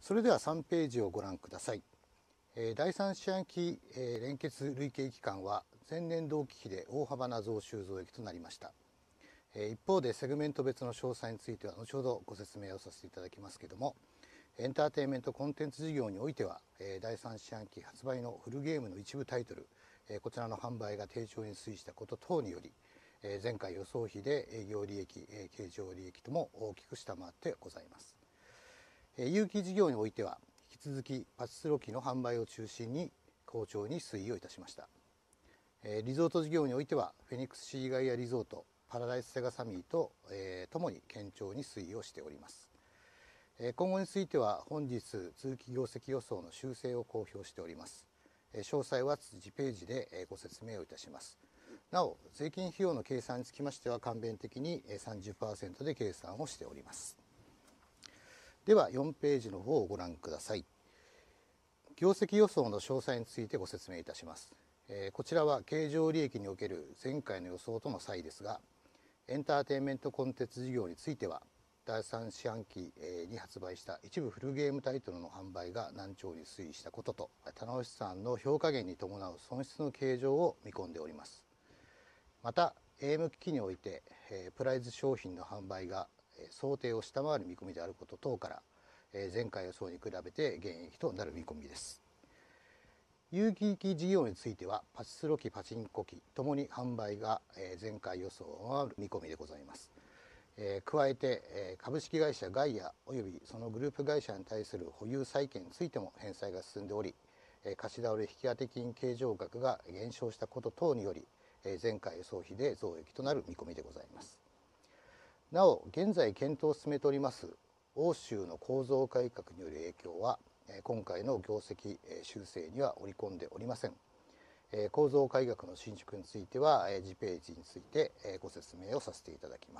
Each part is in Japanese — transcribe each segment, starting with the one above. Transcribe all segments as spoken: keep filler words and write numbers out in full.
それではさんページをご覧ください。だいさん四半期連結累計期間は前年同期比で大幅な増収増益となりました。一方でセグメント別の詳細については後ほどご説明をさせていただきますけれども、エンターテインメントコンテンツ事業においてはだいさん四半期発売のフルゲームの一部タイトル、こちらの販売が低調に推移したこと等により、前回予想比で営業利益、経常利益とも大きく下回ってございます。有機事業においては引き続きパチスロ機の販売を中心に好調に推移をいたしました。リゾート事業においてはフェニックスシーガイアリゾート、パラダイスセガサミーとともに堅調に推移をしております。今後については本日通期業績予想の修正を公表しております。詳細は次ページでご説明をいたします。なお税金費用の計算につきましては簡便的に さんじゅっパーセント で計算をしております。ではよんページの方をご覧ください。業績予想の詳細についてご説明いたします。こちらは経常利益における前回の予想との差異ですが、エンターテインメントコンテンツ事業についてはだいさん四半期に発売した一部フルゲームタイトルの販売が難聴に推移したことと、棚押資産の評価減に伴う損失の計上を見込んでおります。また エーエム 機器においてプライズ商品の販売が想定を下回る見込みであること等から、前回予想に比べて減益となる見込みです。有機機事業についてはパチスロ機、パチンコ機ともに販売が前回予想を上回る見込みでございます。加えて株式会社ガイアおよびそのグループ会社に対する保有債権についても返済が進んでおり、貸し倒れ引当金計上額が減少したこと等により前回予想比で増益となる見込みでございます。なお現在検討を進めております欧州の構造改革による影響は今回の業績修正には織り込んでおりません。構造改革の進捗については次ページについてご説明をさせていただきます。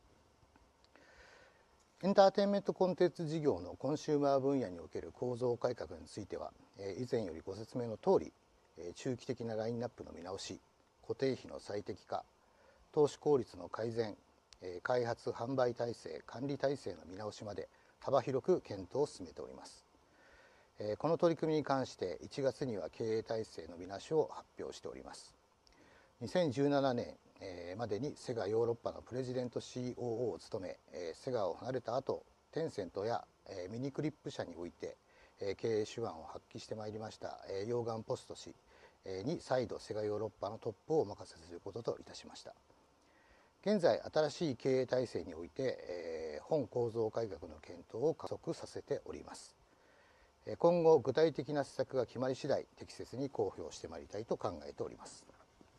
エンターテインメントコンテンツ事業のコンシューマー分野における構造改革については以前よりご説明のとおり、中期的なラインナップの見直し、固定費の最適化、投資効率の改善、開発販売体制管理体制の見直しまで幅広く検討を進めております。この取り組みに関していちがつには経営体制の見直しを発表しております。にせんじゅうななねんまでにセガヨーロッパのプレジデント シーオーオー を務め、セガを離れた後テンセントやミニクリップ社において経営手腕を発揮してまいりましたヨーガン・ポスト氏に再度セガヨーロッパのトップをお任せすることといたしました。現在新しい経営体制において本構造改革の検討を加速させております。今後具体的な施策が決まり次第適切に公表してまいりたいと考えております。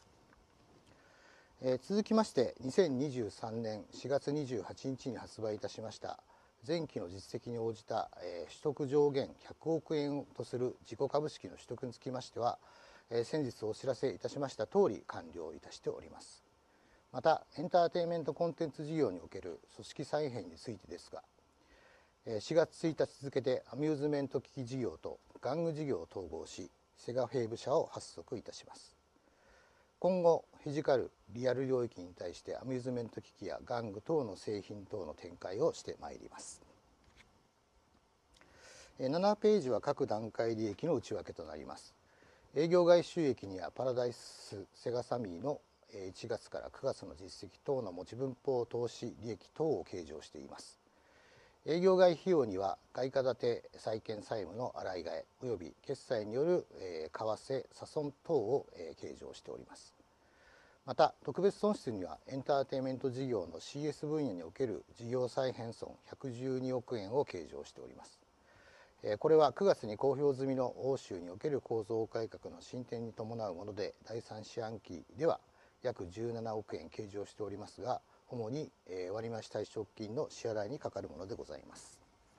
えー、続きましてにせんにじゅうさんねんしがつにじゅうはちにちに発売いたしました前期の実績に応じた、えー、取得上限ひゃくおくえんとする自己株式の取得につきましては、えー、先日お知らせいたしました通り完了いたしております。またエンターテインメントコンテンツ事業における組織再編についてですが、しがつついたち付でアミューズメント機器事業と玩具事業を統合しセガフェイブ社を発足いたします。今後フィジカルリアル領域に対してアミューズメント機器や玩具等の製品等の展開をしてまいります。ななページは各段階利益の内訳となります。営業外収益にはパラダイスセガサミーのいちがつからくがつの実績等の持ち分法投資利益等を計上しています。営業外費用には外貨建て債券債務の洗い替えおよび決済による為替差損等を計上しております。また特別損失にはエンターテインメント事業の シーエス 分野における事業再編損ひゃくじゅうにおくえんを計上しております。これはくがつに公表済みの欧州における構造改革の進展に伴うものでだいさん四半期では約じゅうななおくえん計上しておりますが、主に割増退職金の支払いにかかるものでございます。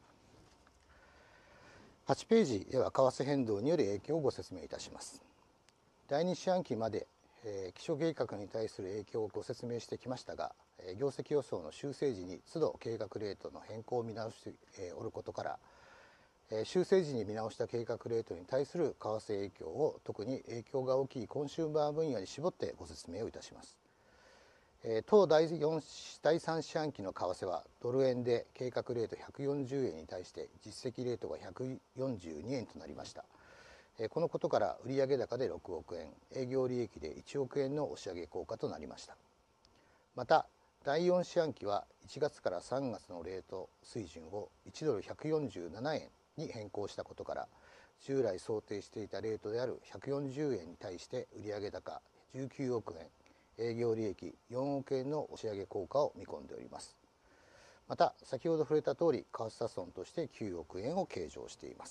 はちページでは為替変動による影響をご説明いたします。だいに四半期まで基礎計画に対する影響をご説明してきましたが、業績予想の修正時に都度計画レートの変更を見直しておることから修正時に見直した計画レートに対する為替影響を特に影響が大きいコンシューマー分野に絞ってご説明をいたします。 当第よん第さん四半期の為替はドル円で計画レートひゃくよんじゅうえんに対して実績レートがひゃくよんじゅうにえんとなりました。このことから売上高でろくおくえん、営業利益でいちおくえんの押し上げ効果となりました。まただいよん四半期はいちがつからさんがつのレート水準をいちドルひゃくよんじゅうななえんに変更したことから、従来想定していたレートであるひゃくよんじゅうえんに対して売上高じゅうきゅうおくえん、営業利益よんおくえんの押し上げ効果を見込んでおります。また先ほど触れた通り、為替差損としてきゅうおくえんを計上しています。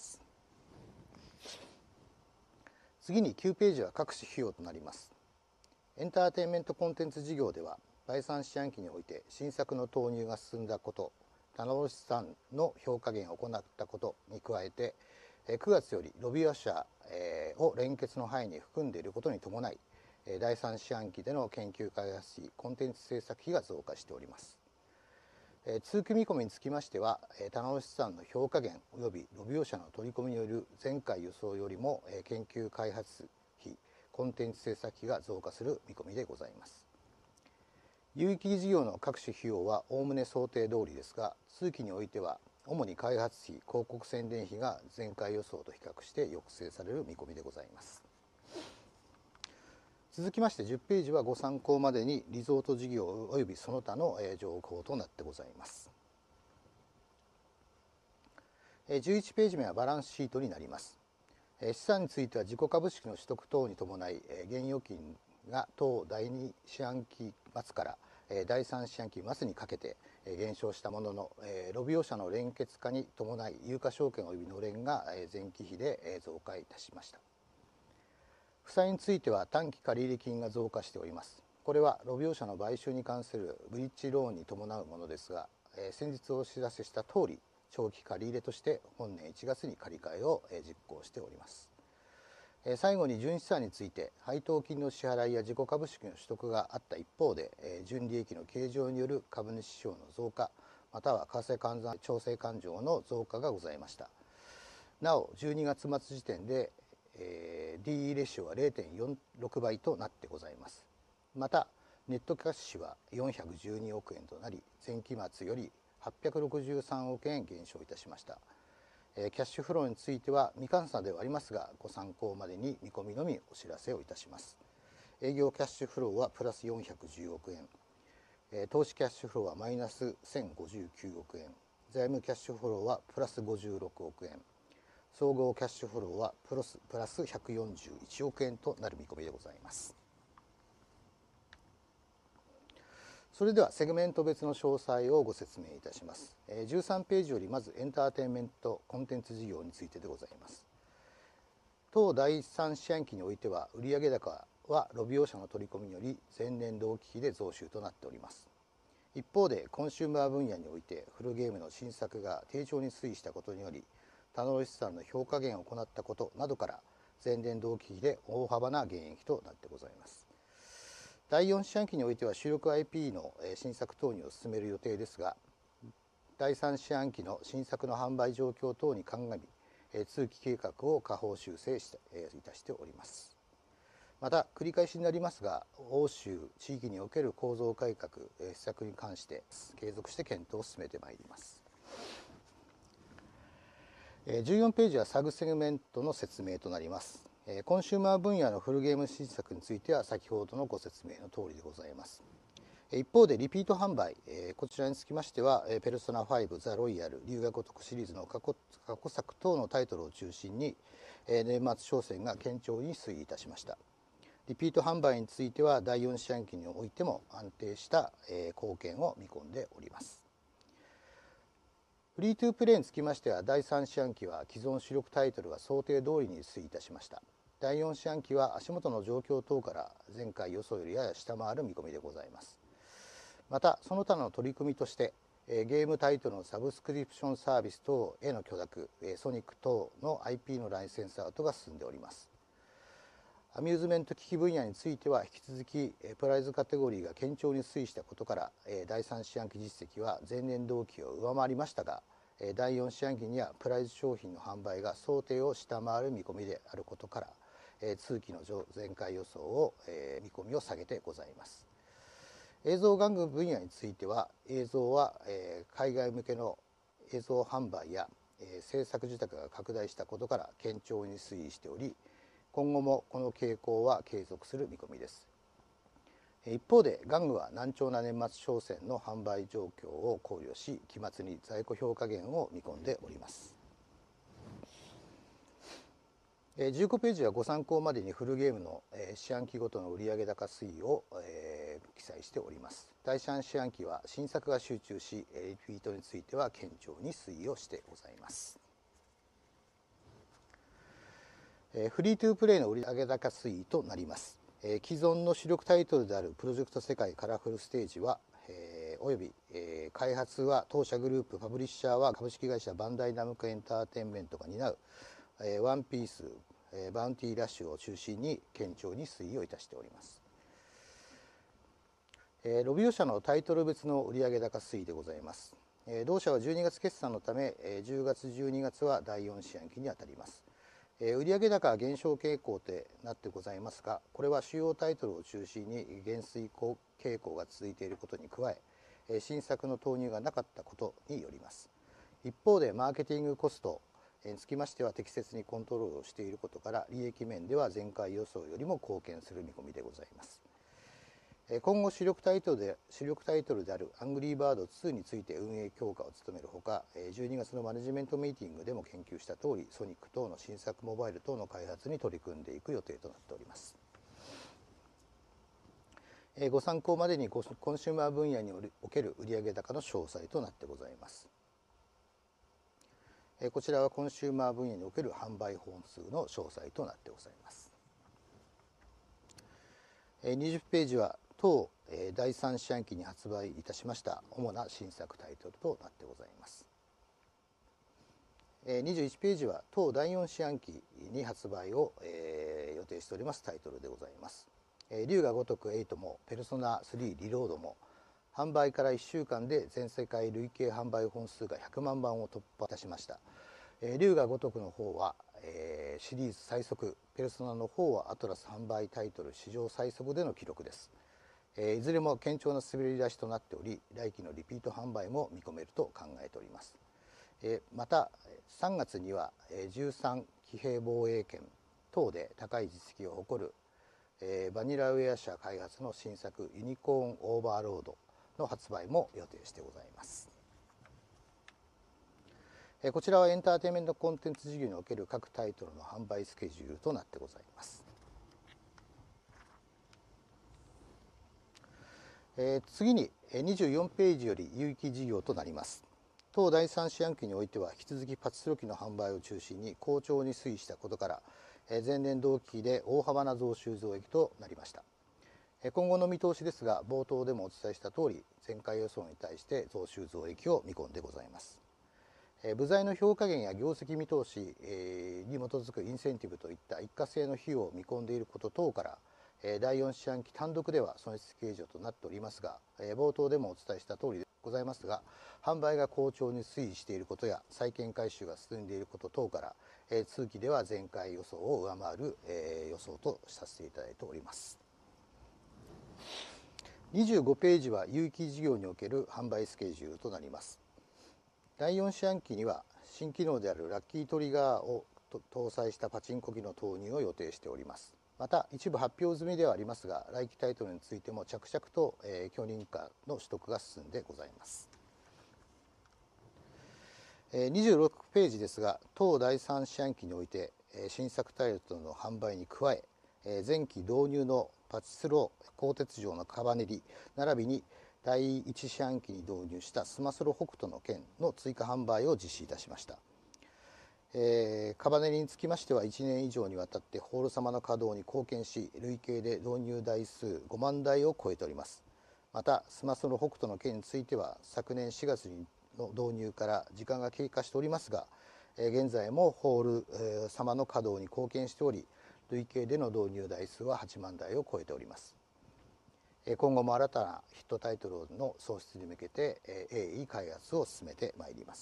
次にきゅうページは各種費用となります。エンターテインメントコンテンツ事業ではだいさん四半期において新作の投入が進んだこと、棚卸資産の評価減を行ったことに加えて、くがつよりロビオ社を連結の範囲に含んでいることに伴い、だいさん四半期での研究開発費、コンテンツ制作費が増加しております。通期見込みにつきましては、棚卸資産の評価減及びロビオ社の取り込みによる前回予想よりも研究開発費、コンテンツ制作費が増加する見込みでございます。有益事業の各種費用はおおむね想定通りですが、通期においては主に開発費、広告宣伝費が前回予想と比較して抑制される見込みでございます。続きましてじゅっページはご参考までにリゾート事業及びその他の情報となってございます。じゅういちページ目はバランスシートになります。資産については自己株式の取得等に伴い現預金が当だいに四半期末からだいさん四半期末にかけて減少したものの、ロビオ社の連結化に伴い有価証券及びのれんが前期比で増加いたしました。負債については短期借入金が増加しております。これはロビオ社の買収に関するブリッジローンに伴うものですが、先日お知らせした通り長期借入として本年いちがつに借り換えを実行しております。最後に純資産について配当金の支払いや自己株式の取得があった一方で、純利益の計上による株主指標の増加または為替換算調整勘定の増加がございました。なおじゅうにがつ末時点でえー、ディーイー レシオは れいてんよんろくばいとなってございます。またネットキャッシュはよんひゃくじゅうにおくえんとなり、前期末よりはっぴゃくろくじゅうさんおくえん減少いたしました。えー、キャッシュフローについては未換算ではありますが、ご参考までに見込みのみお知らせをいたします。営業キャッシュフローはプラスよんひゃくじゅうおくえん、えー、投資キャッシュフローはマイナスせんごじゅうきゅうおくえん、財務キャッシュフローはプラスごじゅうろくおくえん、総合キャッシュフローはプラスプラスひゃくよんじゅういちおくえんとなる見込みでございます。それではセグメント別の詳細をご説明いたします。じゅうさんページよりまずエンターテインメントコンテンツ事業についてでございます。当だいさん四半期においては売上高はロビオ社の取り込みにより前年同期比で増収となっております。一方でコンシューマー分野においてフルゲームの新作が低調に推移したことにより棚卸資産の評価減を行ったことなどから前年同期比で大幅な減益となってございます。だいよん四半期においては主力 アイピー の新作投入を進める予定ですが、だいさん四半期の新作の販売状況等に鑑み通期計画を下方修正していたしております。また繰り返しになりますが、欧州地域における構造改革施策に関して継続して検討を進めてまいります。じゅうよんページはサブセグメントの説明となります。コンシューマー分野のフルゲーム新作については先ほどのご説明の通りでございます。一方でリピート販売、こちらにつきましてはペルソナファイブ、ザ・ロイヤル、龍が如くシリーズの過去、過去作等のタイトルを中心に年末商戦が堅調に推移いたしました。リピート販売についてはだいよん四半期においても安定した貢献を見込んでおります。フリートゥープレイにつきましてはだいさん四半期は既存主力タイトルが想定通りに推移いたしました。だいよん四半期は足元の状況等から前回予想よりやや下回る見込みでございます。またその他の取り組みとしてゲームタイトルのサブスクリプションサービス等への許諾、ソニック等の アイピー のライセンスアウトが進んでおります。アミューズメント機器分野については引き続きプライズカテゴリーが堅調に推移したことからだいさん四半期実績は前年同期を上回りましたが、だいよん四半期にはプライズ商品の販売が想定を下回る見込みであることから通期の前回予想を見込みを下げてございます。 映像玩具分野については、映像は、えー、海外向けの映像販売や、えー、制作受託が拡大したことから堅調に推移しており、今後もこの傾向は継続する見込みです。一方で玩具は難聴な年末商戦の販売状況を考慮し、期末に在庫評価減を見込んでおります。じゅうごページはご参考までにフルゲームの四半期ごとの売上高推移を、えー、記載しております。だいさん四半期は新作が集中し、リピートについては堅調に推移をしてございます。フリートゥープレイの売上高推移となります。既存の主力タイトルであるプロジェクト世界カラフルステージは、えー、および、えー、開発は当社グループ、パブリッシャーは株式会社バンダイナムコエンターテインメントが担う、えー、ワンピース、えー、バウンティーラッシュを中心に堅調に推移をいたしております。えー、ロビオ社のタイトル別の売上高推移でございます。えー、同社はじゅうにがつ決算のため、えー、じゅうがつじゅうにがつはだいよん四半期にあたります。売上高は減少傾向となってございますが、これは主要タイトルを中心に減衰傾向が続いていることに加え、新作の投入がなかったことによります。一方でマーケティングコストにつきましては適切にコントロールをしていることから、利益面では前回予想よりも貢献する見込みでございます。今後主力タイトルで主力タイトルであるアングリーバードツーについて運営強化を務めるほか、じゅうにがつのマネジメントミーティングでも研究した通り、ソニック等の新作モバイル等の開発に取り組んでいく予定となっております。ご参考までにコンシューマー分野における売上高の詳細となってございます。こちらはコンシューマー分野における販売本数の詳細となってございます。にじゅうページは当だいさん四半期に発売いたしました主な新作タイトルとなってございます。にじゅういちページは当だいよん四半期に発売を予定しておりますタイトルでございます。龍が如くはちもペルソナスリーリロードも販売からいっしゅうかんで全世界累計販売本数がひゃくまんばんを突破いたしました。龍が如くの方はシリーズ最速、ペルソナの方はアトラス販売タイトル史上最速での記録です。いずれも堅調な滑り出しとなっており、来期のリピート販売も見込めると考えております。またさんがつにはじゅうさん騎兵防衛圏等で高い実績を誇るバニラウェア社開発の新作ユニコーンオーバーロードの発売も予定してございます。こちらはエンターテインメントコンテンツ事業における各タイトルの販売スケジュールとなってございます。えー、次ににじゅうよんページより有益事業となります。当だいさん四半期においては引き続きパチスロ機の販売を中心に好調に推移したことから、前年同期比で大幅な増収増益となりました。今後の見通しですが、冒頭でもお伝えした通り、前回予想に対して増収増益を見込んでございます。部材の評価減や業績見通しに基づくインセンティブといった一過性の費用を見込んでいること等から、だいよん四半期単独では損失計上となっておりますが、冒頭でもお伝えした通りでございますが、販売が好調に推移していることや債券回収が進んでいること等から、通期では前回予想を上回る予想とさせていただいております。にじゅうごページは有益事業における販売スケジュールとなります。だいよん四半期には新機能であるラッキートリガーを搭載したパチンコ機の投入を予定しております。また一部発表済みではありますが、来期タイトルについても着々と、えー、許認可の取得が進んでございます。えー、にじゅうろくページですが、当だいさん四半期において、えー、新作タイトルの販売に加え、えー、前期導入のパチスロ鋼鉄城のカバネリ並びにだいいち四半期に導入したスマスロ北斗の拳の追加販売を実施いたしました。えー、カバネリにつきましてはいちねん以上にわたってホール様の稼働に貢献し、累計で導入台数ごまんだいを超えております。またスマスロ北斗の拳については昨年しがつの導入から時間が経過しておりますが、えー、現在もホール、えー、様の稼働に貢献しており、累計での導入台数ははちまんだいを超えております。今後も新たなヒットタイトルの創出に向けて鋭意開発を進めてまいります。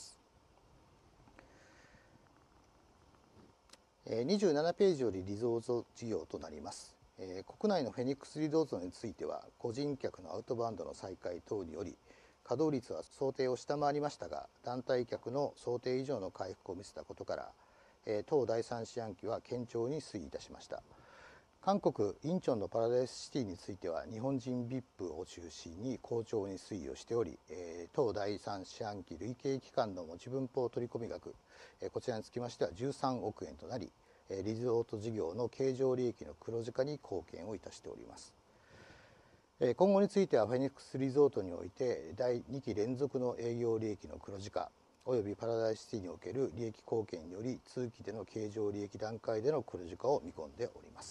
にじゅうななページよりリゾート事業となります。 えー、国内のフェニックスリゾートについては個人客のアウトバウンドの再開等により稼働率は想定を下回りましたが、団体客の想定以上の回復を見せたことから、えー、当だいさん四半期は堅調に推移いたしました。韓国インチョンのパラダイスシティについては日本人 ブイアイピー を中心に好調に推移をしており、えー、当だいさん四半期累計期間の持ち分法取込額、えー、こちらにつきましてはじゅうさんおくえんとなり、リゾート事業の経常利益の黒字化に貢献をいたしております。今後についてはフェニックスリゾートにおいてだいにき連続の営業利益の黒字化およびパラダイスシティにおける利益貢献により通期での経常利益段階での黒字化を見込んでおります。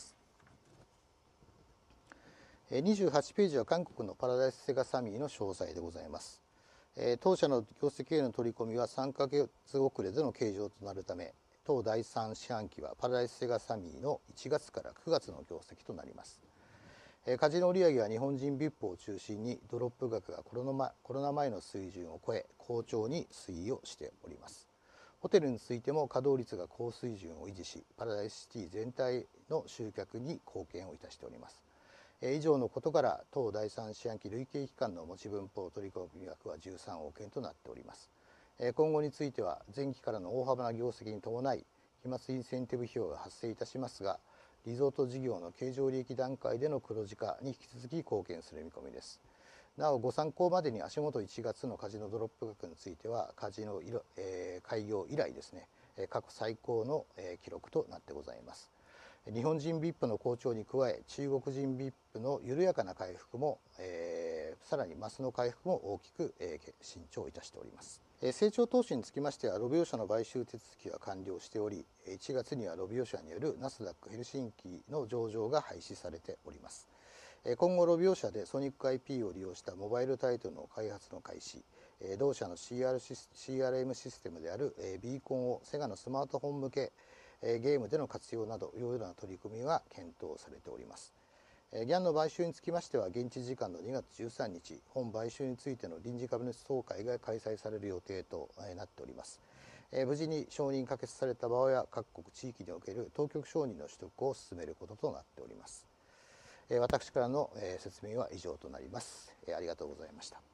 にじゅうはちページは韓国のパラダイスセガサミーの詳細でございます。当社の業績への取り込みはさんかげつ遅れでの計上となるため、当だいさん四半期はパラダイスセガサミーのいちがつからくがつの業績となります。カジノ売上は日本人 ブイアイピー を中心にドロップ額がコロナ前、コロナ前の水準を超え好調に推移をしております。ホテルについても稼働率が高水準を維持し、パラダイスシティ全体の集客に貢献をいたしております。以上のことから当だいさん四半期累計期間の持ち分法取込額はじゅうさんおくえんとなっております。今後については前期からの大幅な業績に伴い期末インセンティブ費用が発生いたしますが、リゾート事業の経常利益段階での黒字化に引き続き貢献する見込みです。なおご参考までに足元いちがつのカジノドロップ額についてはカジノ、えー、開業以来ですね、過去最高の記録となってございます。日本人 ブイアイピー の好調に加え中国人 ブイアイピー の緩やかな回復も、えー、さらにマスの回復も大きく、えー、伸長いたしております。成長投資につきましてはロビオ社の買収手続きは完了しており、いちがつにはロビオ社によるナスダックヘルシンキの上場が廃止されております。今後ロビオ社でソニック アイピー を利用したモバイルタイトルの開発の開始、同社の シーアールエム システムであるビーコンをセガのスマートフォン向けゲームでの活用などいろいろな取り組みが検討されております。ギャンの買収につきましては現地時間のにがつじゅうさんにち本買収についての臨時株主総会が開催される予定となっております。無事に承認可決された場合は各国地域における当局承認の取得を進めることとなっております。私からの説明は以上となります。ありがとうございました。